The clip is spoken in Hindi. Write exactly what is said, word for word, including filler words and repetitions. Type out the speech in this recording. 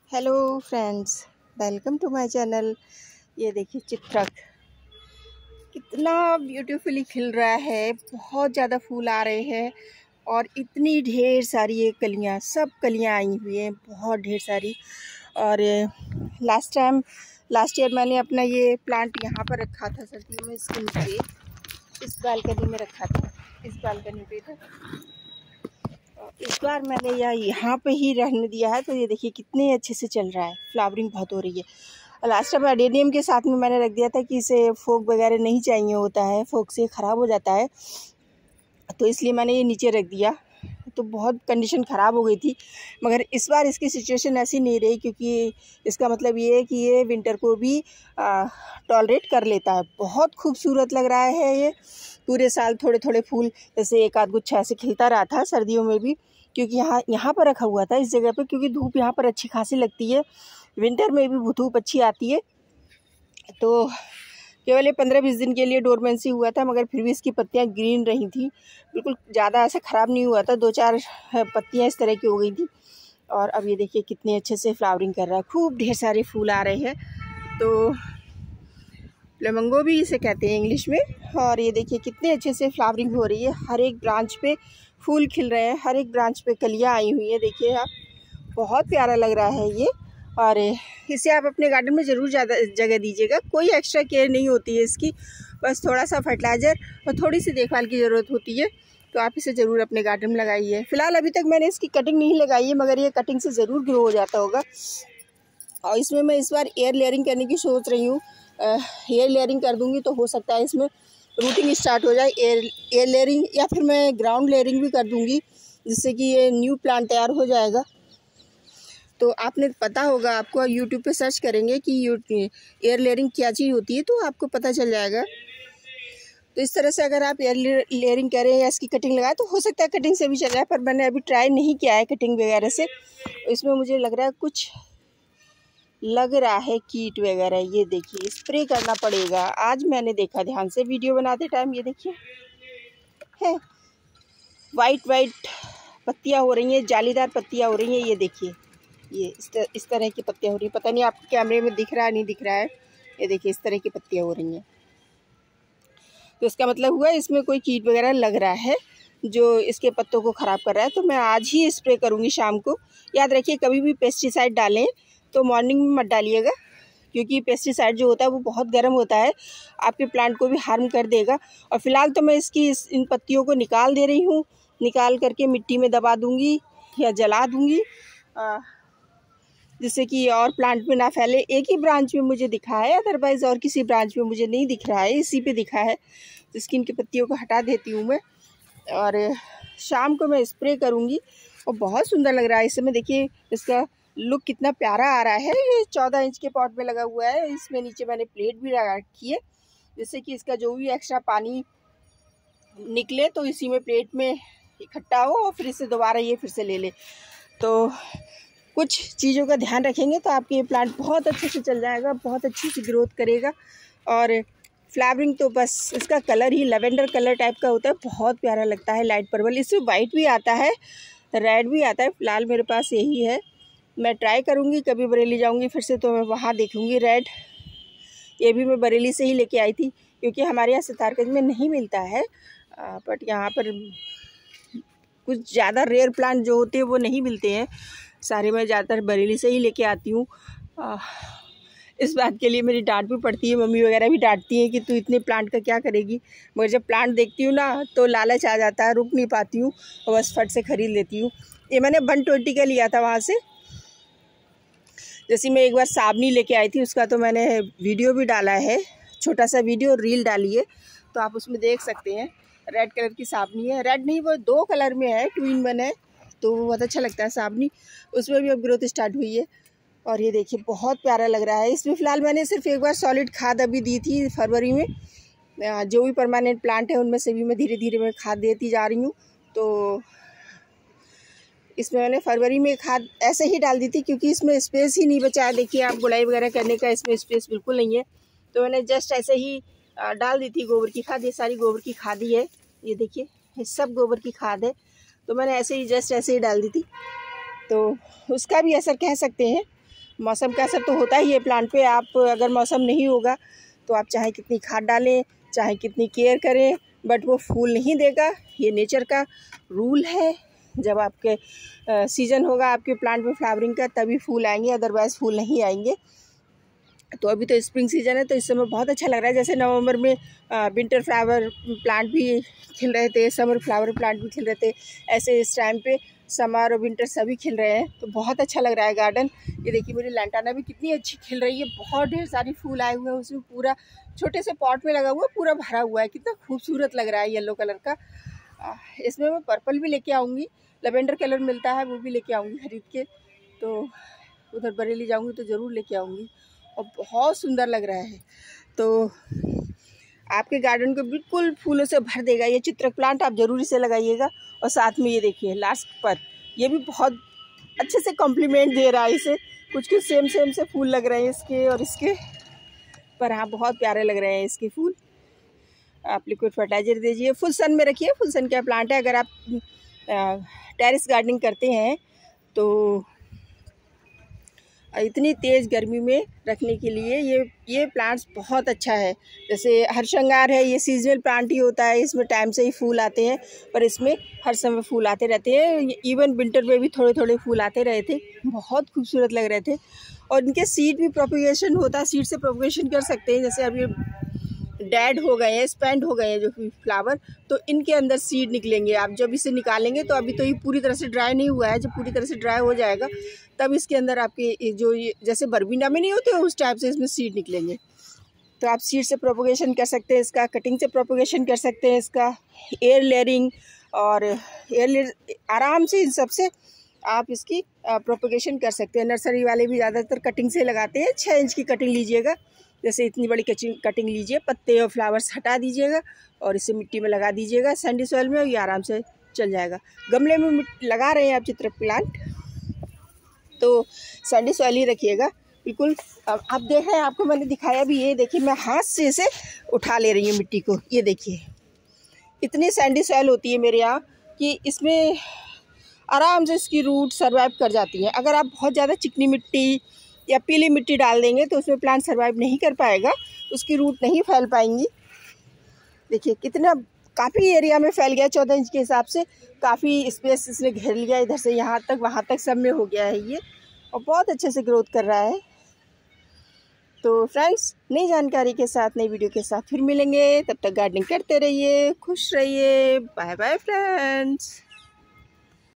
Hello friends, welcome to my channel. ये देखिए चित्रक कितना ब्यूटीफुली खिल रहा है। बहुत ज़्यादा फूल आ रहे हैं और इतनी ढेर सारी ये कलियाँ, सब कलियाँ आई हुई हैं, बहुत ढेर सारी। और लास्ट टाइम लास्ट ईयर मैंने अपना ये प्लांट यहाँ पर रखा था सर्दियों में, इसके नीचे इस बालकनी में रखा था, इस बालकनी पे था। इस बार मैंने यह यहाँ पे ही रहने दिया है, तो ये देखिए कितने अच्छे से चल रहा है, फ्लावरिंग बहुत हो रही है। लास्ट टाइम एडेनियम के साथ में मैंने रख दिया था कि इसे फोक वगैरह नहीं चाहिए होता है, फोक से ख़राब हो जाता है, तो इसलिए मैंने ये नीचे रख दिया। तो बहुत कंडीशन ख़राब हो गई थी, मगर इस बार इसकी सिचुएशन ऐसी नहीं रही, क्योंकि इसका मतलब ये है कि ये विंटर को भी टॉलरेट कर लेता है। बहुत खूबसूरत लग रहा है ये। पूरे साल थोड़े थोड़े फूल, जैसे एक आध गुच्छा ऐसे खिलता रहा था सर्दियों में भी, क्योंकि यहाँ यहाँ पर रखा हुआ था इस जगह पे, क्योंकि धूप यहाँ पर अच्छी खासी लगती है, विंटर में भी धूप अच्छी आती है। तो केवल ये पंद्रह बीस दिन के लिए डोरमेंसी हुआ था, मगर फिर भी इसकी पत्तियाँ ग्रीन रही थी, बिल्कुल ज़्यादा ऐसा ख़राब नहीं हुआ था। दो चार पत्तियाँ इस तरह की हो गई थी। और अब ये देखिए कितने अच्छे से फ्लावरिंग कर रहा है, खूब ढेर सारे फूल आ रहे हैं। तो फ्लेमिंगो भी इसे कहते हैं इंग्लिश में। और ये देखिए कितने अच्छे से फ्लावरिंग हो रही है, हर एक ब्रांच पे फूल खिल रहे हैं, हर एक ब्रांच पे कलियाँ आई हुई हैं। देखिए आप, बहुत प्यारा लग रहा है ये। और इसे आप अपने गार्डन में ज़रूर ज़्यादा जगह दीजिएगा। कोई एक्स्ट्रा केयर नहीं होती है इसकी, बस थोड़ा सा फर्टिलाइज़र और थोड़ी सी देखभाल की ज़रूरत होती है। तो आप इसे ज़रूर अपने गार्डन में लगाइए। फ़िलहाल अभी तक मैंने इसकी कटिंग नहीं लगाई है, मगर ये कटिंग से ज़रूर ग्रो हो जाता होगा। और इसमें मैं इस बार एयर लेयरिंग करने की सोच रही हूँ। एयर लेयरिंग कर दूँगी तो हो सकता है इसमें रूटिंग स्टार्ट हो जाए। एयर एयर लेयरिंग या फिर मैं ग्राउंड लेयरिंग भी कर दूँगी, जिससे कि ये न्यू प्लांट तैयार हो जाएगा। तो आपने पता होगा, आपको यूट्यूब पे सर्च करेंगे कि एयर लेयरिंग क्या चीज़ होती है, तो आपको पता चल जाएगा। तो इस तरह से अगर आप एयर लेयरिंग करें या इसकी कटिंग लगाएं, तो हो सकता है कटिंग से भी चल जाए, पर मैंने अभी ट्राई नहीं किया है कटिंग वगैरह से। इसमें मुझे लग रहा है कुछ लग रहा है कीट वगैरह। ये देखिए स्प्रे करना पड़ेगा। आज मैंने देखा ध्यान से वीडियो बनाते टाइम, ये देखिए है वाइट वाइट पत्तियाँ हो रही हैं, जालीदार पत्तियाँ हो रही हैं। ये देखिए ये इस तरह इस तरह की पत्तियाँ हो रही हैं। पता नहीं आपके कैमरे में दिख रहा है नहीं दिख रहा है। ये देखिए इस तरह की पत्तियाँ हो रही हैं, तो इसका मतलब हुआ इसमें कोई कीट वगैरह लग रहा है जो इसके पत्तों को ख़राब कर रहा है। तो मैं आज ही स्प्रे करूँगी शाम को। याद रखिए, कभी भी पेस्टिसाइड डालें तो मॉर्निंग में मत डालिएगा, क्योंकि पेस्टिसाइड जो होता है वो बहुत गर्म होता है, आपके प्लांट को भी हार्म कर देगा। और फिलहाल तो मैं इसकी इस इन पत्तियों को निकाल दे रही हूँ, निकाल करके मिट्टी में दबा दूँगी या जला दूँगी, जिससे कि और प्लांट में ना फैले। एक ही ब्रांच में मुझे दिखा है, अदरवाइज़ और किसी ब्रांच में मुझे नहीं दिख रहा है, इसी पे दिखा है। तो इसकी इनकी पत्तियों को हटा देती हूँ मैं, और शाम को मैं स्प्रे करूँगी। और बहुत सुंदर लग रहा है इस समय। देखिए इसका लुक कितना प्यारा आ रहा है। ये चौदह इंच के पॉट में लगा हुआ है। इसमें नीचे मैंने प्लेट भी लगा रखी है, जिससे कि इसका जो भी एक्स्ट्रा पानी निकले तो इसी में प्लेट में इकट्ठा हो, और फिर इसे दोबारा ये फिर से ले ले। तो कुछ चीज़ों का ध्यान रखेंगे तो आपके ये प्लांट बहुत अच्छे से चल जाएगा, बहुत अच्छी सी ग्रोथ करेगा। और फ्लावरिंग तो बस इसका कलर ही लेवेंडर कलर टाइप का होता है, बहुत प्यारा लगता है, लाइट पर्पल। इससे वाइट भी आता है, रेड भी आता है। फ़िलहाल मेरे पास यही है। मैं ट्राई करूँगी, कभी बरेली जाऊँगी फिर से तो मैं वहाँ देखूँगी रेड। ये भी मैं बरेली से ही लेके आई थी, क्योंकि हमारे यहाँ सितारगंज में नहीं मिलता है, बट यहाँ पर कुछ ज़्यादा रेयर प्लांट जो होते हैं वो नहीं मिलते हैं। सारे मैं ज़्यादातर बरेली से ही लेके आती हूँ। इस बात के लिए मेरी डांट भी पड़ती है, मम्मी वगैरह भी डांटती हैं कि तू इतने प्लांट का क्या करेगी। मगर जब प्लांट देखती हूँ ना तो लालच आ जाता है, रुक नहीं पाती हूँ और बस फट से ख़रीद लेती हूँ। ये मैंने वन ट्वेंटी का लिया था वहाँ से। जैसे मैं एक बार साबनी लेके आई थी, उसका तो मैंने वीडियो भी डाला है, छोटा सा वीडियो रील डाली है, तो आप उसमें देख सकते हैं। रेड कलर की साबनी है, रेड नहीं वो दो कलर में है, टू इन वन है, तो बहुत अच्छा लगता है साबनी। उसमें भी अब ग्रोथ स्टार्ट हुई है। और ये देखिए बहुत प्यारा लग रहा है। इसमें फ़िलहाल मैंने सिर्फ एक बार सॉलिड खाद अभी दी थी फरवरी में। जो भी परमानेंट प्लांट है उनमें से भी मैं धीरे धीरे मैं खाद देती जा रही हूँ। तो इसमें मैंने फरवरी में खाद ऐसे ही डाल दी थी, क्योंकि इसमें स्पेस ही नहीं बचा है। देखिए आप, गुड़ाई वगैरह करने का इसमें स्पेस बिल्कुल नहीं है, तो मैंने जस्ट ऐसे ही डाल दी थी गोबर की खाद। ये सारी गोबर की खाद ही है, ये देखिए ये सब गोबर की खाद है। तो मैंने ऐसे ही जस्ट ऐसे ही डाल दी थी, तो उसका भी असर कह सकते हैं। मौसम का असर तो होता ही है प्लांट पे। आप अगर मौसम नहीं होगा तो आप चाहे कितनी खाद डालें, चाहे कितनी केयर करें, बट वो फूल नहीं देगा। ये नेचर का रूल है। जब आपके सीज़न होगा आपके प्लांट में फ्लावरिंग का तभी फूल आएंगे, अदरवाइज़ फूल नहीं आएंगे। तो अभी तो स्प्रिंग सीजन है तो इस समय बहुत अच्छा लग रहा है। जैसे नवंबर में विंटर फ्लावर प्लांट भी खिल रहे थे, समर फ्लावर प्लांट भी खिल रहे थे, ऐसे इस टाइम पे समर और विंटर सभी खिल रहे हैं। तो बहुत अच्छा लग रहा है गार्डन। ये देखिए मेरी लैंटाना भी कितनी अच्छी खिल रही है, बहुत ढेर सारी फूल आए हुए हैं उसमें, पूरा छोटे से पॉट में लगा हुआ है, पूरा भरा हुआ है, कितना खूबसूरत लग रहा है येलो कलर का। इसमें मैं पर्पल भी लेके आऊँगी, लेवेंडर कलर मिलता है वो भी लेके आऊँगी खरीद के। तो उधर बरेली जाऊँगी तो ज़रूर लेके आऊँगी और बहुत सुंदर लग रहा है। तो आपके गार्डन को बिल्कुल फूलों से भर देगा ये चित्रक प्लांट, आप ज़रूर इसे लगाइएगा। और साथ में ये देखिए लास्ट पर ये भी बहुत अच्छे से कॉम्प्लीमेंट दे रहा है इसे, कुछ कुछ सेम सेम से फूल लग रहे हैं इसके और इसके, पर हाँ बहुत प्यारे लग रहे हैं इसके फूल। आप लिक्विड फर्टिलाइजर दीजिए, फुल सन में रखिए। फुल सन का प्लांट है। अगर आप टेरेस गार्डनिंग करते हैं तो इतनी तेज़ गर्मी में रखने के लिए ये ये प्लांट्स बहुत अच्छा है। जैसे हरशंगार है, ये सीजनल प्लांट ही होता है, इसमें टाइम से ही फूल आते हैं, पर इसमें हर समय फूल आते रहते हैं। इवन विंटर में भी थोड़े थोड़े फूल आते रहे थे, बहुत खूबसूरत लग रहे थे। और इनके सीड भी प्रोपगेशन होता है, सीड से प्रोपगेशन कर सकते हैं। जैसे अभी डेड हो गए हैं, स्पेंड हो गए हैं जो फ्लावर, तो इनके अंदर सीड निकलेंगे। आप जब इसे निकालेंगे तो अभी तो ये पूरी तरह से ड्राई नहीं हुआ है, जब पूरी तरह से ड्राई हो जाएगा तब इसके अंदर आपके जो ये जैसे बरबीना में नहीं होते उस टाइप से इसमें सीड निकलेंगे। तो आप सीड से प्रोपगेशन कर सकते हैं इसका, कटिंग से प्रोपगेशन कर सकते हैं इसका, एयर लेयरिंग और एयर लेयर आराम से इन सबसे आप इसकी प्रोपगेशन कर सकते हैं। नर्सरी वाले भी ज़्यादातर कटिंग से लगाते हैं। छः इंच की कटिंग लीजिएगा, जैसे इतनी बड़ी कटिंग लीजिए, पत्ते और फ्लावर्स हटा दीजिएगा और इसे मिट्टी में लगा दीजिएगा सैंडी सॉइल में, और ये आराम से चल जाएगा। गमले में लगा रहे हैं आप चित्रक प्लांट तो सैंडी सॉइल ही रखिएगा बिल्कुल। अब आप देख रहे हैं, आपको मैंने दिखाया भी, ये देखिए मैं हाथ से इसे उठा ले रही हूँ मिट्टी को। ये देखिए इतनी सैंडी सॉइल होती है मेरे यहाँ कि इसमें आराम से इसकी रूट सर्वाइव कर जाती हैं। अगर आप बहुत ज़्यादा चिकनी मिट्टी या पीली मिट्टी डाल देंगे तो उसमें प्लांट सर्वाइव नहीं कर पाएगा, उसकी रूट नहीं फैल पाएंगी। देखिए कितना काफ़ी एरिया में फैल गया, चौदह इंच के हिसाब से काफ़ी स्पेस इसने घेर लिया, इधर से यहाँ तक वहाँ तक सब में हो गया है ये, और बहुत अच्छे से ग्रोथ कर रहा है। तो फ्रेंड्स, नई जानकारी के साथ, नई वीडियो के साथ फिर मिलेंगे। तब तक गार्डनिंग करते रहिए, खुश रहिए। Bye bye friends.